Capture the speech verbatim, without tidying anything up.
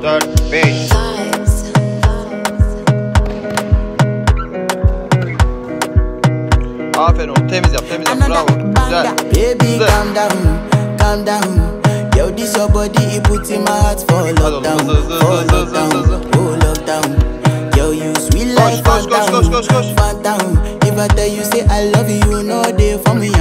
dört, beş. Aferin oğlum, temiz yap, temiz yap, bravo. Güzel. Baby calm down, calm down. Yo, this your body, it puts in my heart for lockdown, for lockdown, oh lockdown. Yo, you sweet like Phantom, If I tell you say I love you, you know they for me